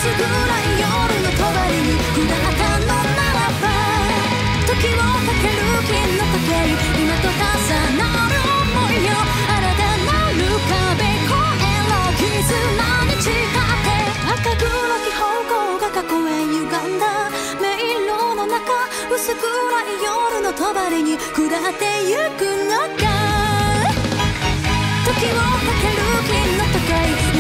暗い夜の帳に下ったのならば、時をかける金の時計、今と重なる想いよ、新たなる壁越えろ、絆に誓って赤黒き方向が過去へ歪んだ迷路の中、薄暗い夜の帳に下ってゆくのか、時をかける金の時計